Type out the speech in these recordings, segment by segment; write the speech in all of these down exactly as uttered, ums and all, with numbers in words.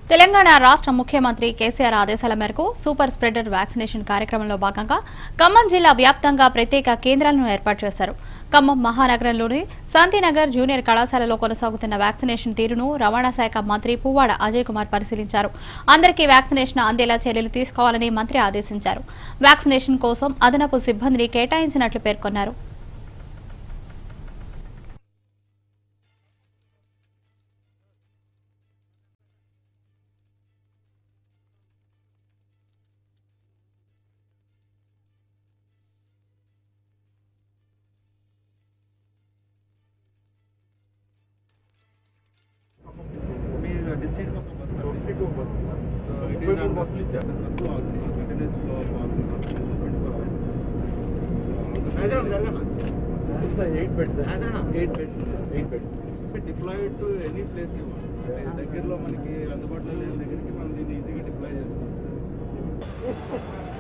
తెలంగాణ రాష్ట్ర ముఖ్యమంత్రి కేసీఆర్ ఆదేశాల మేరకు సూపర్ స్ప్రెడర్ వ్యాక్సినేషన్ కార్యక్రమంలో భాగంగా ఖమ్మం జిల్లా వ్యాప్తంగా ప్రత్యేక కేంద్రాలను ఏర్పాటు చేశారు. ఖమ్మం మహానగరంలోని శాంతినగర్ జూనియర్ కళాశాలలో కొనసాగుతున్న వ్యాక్సినేషన్ తీరును రవాణా శాఖ మంత్రి పువ్వాడ అజయ్ కుమార్ పరిశీలించారు. అందరికీ వ్యాక్సినేషన్ అందేలా చర్యలు తీసుకోవాలని మంత్రి ఆదేశించారు. వ్యాక్సినేషన్ కోసం అదనపు సిబ్బందిని కేటాయించినట్లు పేర్కొన్నారు. District of bus twenty-two bus. Uh, it is under two hours. Continuous flow of hours. twenty-four hours. Eight beds. Eight beds. Eight beds. Deployed to any place you want. దగ్గరలో మనకి అందుబాటులో లేని దగ్గరికి మనం దీన్ని ఈజీగా డిప్లాయ్ చేస్తాం సార్.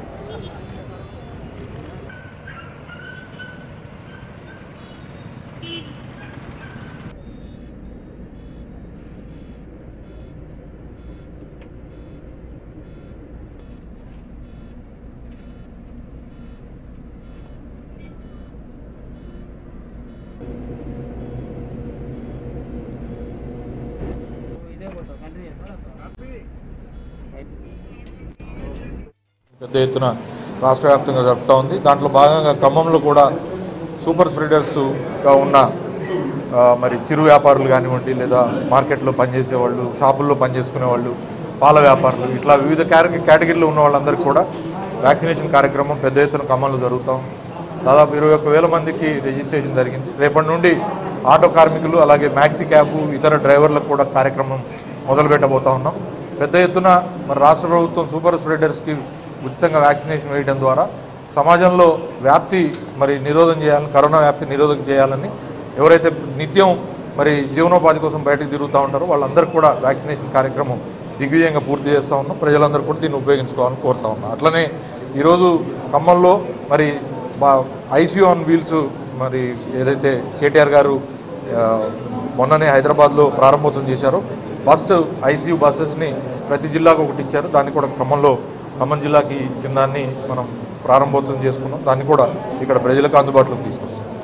పెద్ద ఎత్తున రాష్ట్ర వ్యాప్తంగా జరుపుతూ ఉంది. దాంట్లో భాగంగా ఖమ్మంలో కూడా సూపర్ స్ప్రెడర్స్గా ఉన్న మరి చిరు వ్యాపారులు కానివ్వండి, లేదా మార్కెట్లో పనిచేసే వాళ్ళు, షాపుల్లో పనిచేసుకునే వాళ్ళు, పాల వ్యాపారులు, ఇట్లా వివిధ కేటగిరీలో ఉన్న వాళ్ళందరికీ కూడా వ్యాక్సినేషన్ కార్యక్రమం పెద్ద ఎత్తున ఖమ్మంలో జరుగుతాం. దాదాపు ఇరవై ఒక్క వేల మందికి రిజిస్ట్రేషన్ జరిగింది. రేపటి నుండి ఆటో కార్మికులు, అలాగే మ్యాక్సీ క్యాబ్, ఇతర డ్రైవర్లకు కూడా కార్యక్రమం మొదలు పెట్టబోతా ఉన్నాం. పెద్ద ఎత్తున మరి రాష్ట్ర ప్రభుత్వం సూపర్ స్ప్రెడర్స్కి ఉచితంగా వ్యాక్సినేషన్ వేయడం ద్వారా సమాజంలో వ్యాప్తి మరి నిరోధం చేయాలని, కరోనా వ్యాప్తి నిరోధం చేయాలని ఎవరైతే నిత్యం మరి జీవనోపాధి కోసం బయటకు తిరుగుతూ ఉంటారో వాళ్ళందరికీ కూడా వ్యాక్సినేషన్ కార్యక్రమం దిగ్విజయంగా పూర్తి చేస్తూ ఉన్నాం. ప్రజలందరూ కూడా దీన్ని ఉపయోగించుకోవాలని కోరుతా ఉన్నాం. అట్లనే ఈరోజు ఖమ్మంలో మరి ఐసీయూ ఆన్ వీల్స్ మరి ఏదైతే కేటీఆర్ గారు మొన్ననే హైదరాబాద్లో ప్రారంభోత్సవం చేశారో బస్సు ఐసీయూ బస్సెస్ని ప్రతి జిల్లాకు ఒకటి ఇచ్చారు. దాన్ని కూడా ఖమ్మంలో ఖమ్మం జిల్లాకి చిన్నాన్ని మనం ప్రారంభోత్సవం చేసుకున్నాం. దాన్ని కూడా ఇక్కడ ప్రజలకు అందుబాటులోకి తీసుకొస్తాం.